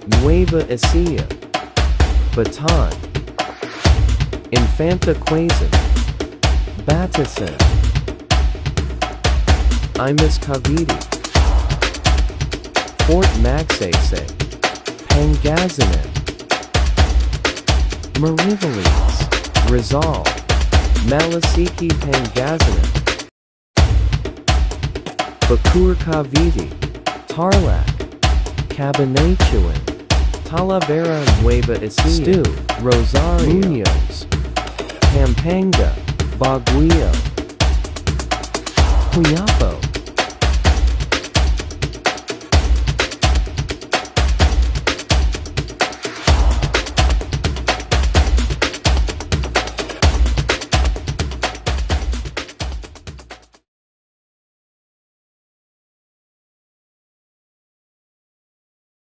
Nueva Ecija, Bataan, Infanta Quezon, Batasan, Imus Cavite, Fort Magsaysay, Pangasinan, Mariveles, Rizal, Malasiki Pangasinan, Bacoor Cavite, Tarlac, Cabanatuan, Talavera Nueva Ecija, Rosario, Muñoz, Pampanga, Baguio, Quiapo,